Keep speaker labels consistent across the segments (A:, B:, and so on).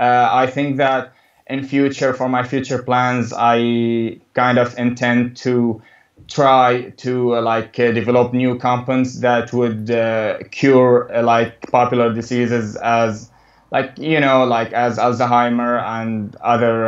A: I think that in future, for my future plans, I kind of intend to try to develop new compounds that would cure popular diseases as as Alzheimer and other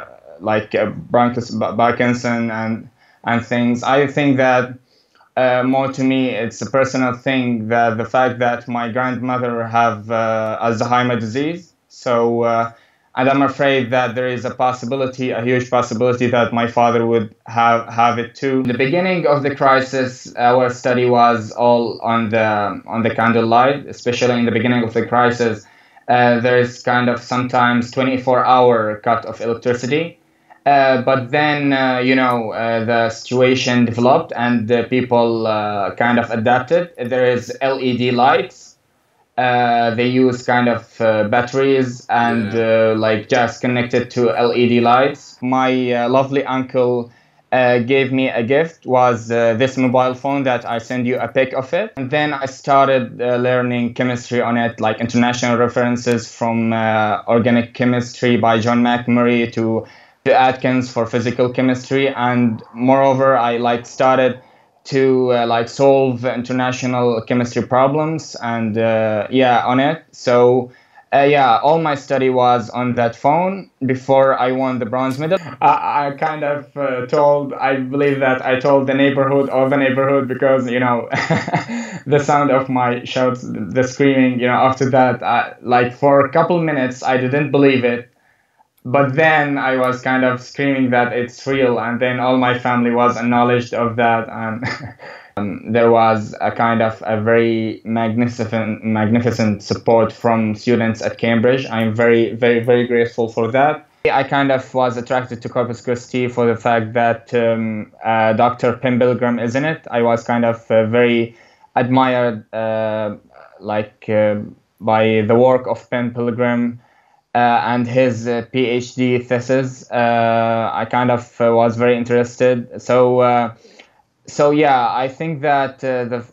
A: Parkinson and things. I think that more to me, it's a personal thing that the fact that my grandmother have Alzheimer disease. So, and I'm afraid that there is a possibility, a huge possibility, that my father would have it too. In the beginning of the crisis, our study was all on the candlelight, especially in the beginning of the crisis. There is kind of sometimes 24-hour cut of electricity. But then, the situation developed and the people kind of adapted. There is LED lights. They use kind of batteries and just connected to LED lights. My lovely uncle gave me a gift, was this mobile phone that I send you a pic of it. And then I started learning chemistry on it, like international references from organic chemistry by John McMurray to Atkins for physical chemistry, and moreover, I started to solve international chemistry problems and on it. So all my study was on that phone before I won the bronze medal. I kind of I believe that I told the neighborhood, because the sound of my shouts, the screaming. After that, for a couple minutes, I didn't believe it. But then I was kind of screaming that it's real, and then all my family was acknowledged of that, and there was a kind of a very magnificent support from students at Cambridge. I'm very, very, very grateful for that. I kind of was attracted to Corpus Christi for the fact that Dr. Penn Pilgrim is in it. I was kind of very admired by the work of Penn Pilgrim. And his PhD thesis, I kind of was very interested. So I think that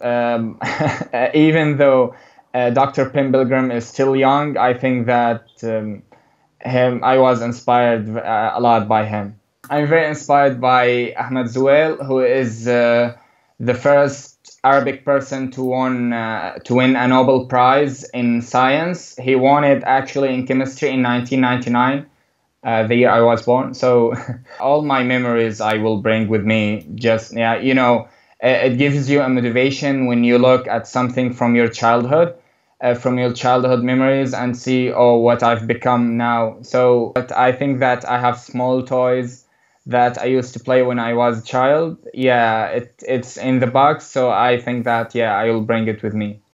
A: even though Dr. Penn Pilgrim is still young, I think that I was inspired a lot by him. I'm very inspired by Ahmed Zuhail, who is the first Arabic person to win a Nobel Prize in science. He won it actually in chemistry in 1999, the year I was born. So all my memories I will bring with me. It gives you a motivation when you look at something from your childhood memories, and see, oh, what I've become now. So, but I think that I have small toys that I used to play when I was a child. It's in the box, so I think that I will bring it with me.